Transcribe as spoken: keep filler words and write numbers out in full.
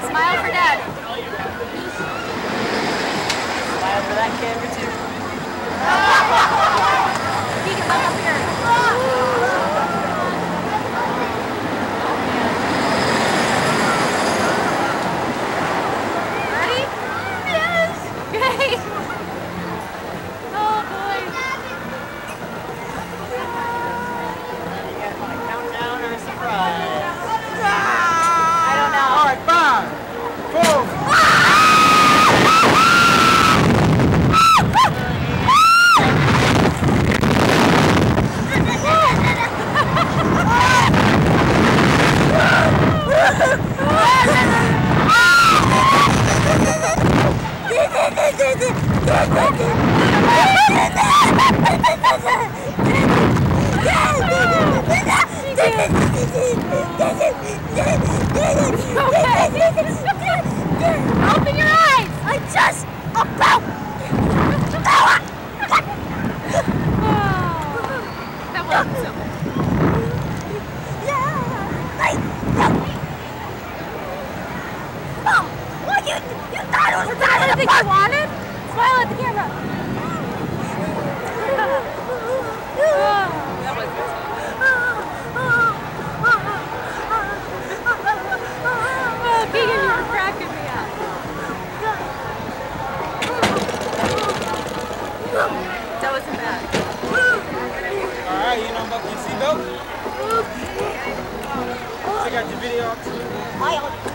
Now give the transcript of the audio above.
Smile for Dad. Smile for that camera too. Keegan, look up here. Ready? Yes! Great! Oh boy. You guys want a countdown or a surprise? I don't know. All right, five, four. Open your eyes! I just about. That wasn't so bad. Oh, what you you thought it was Is that what you wanted? Smile at the camera. That was good. Oh, Keegan, you were cracking me up. That wasn't bad. All right, you know about your seatbelt? Check out your video.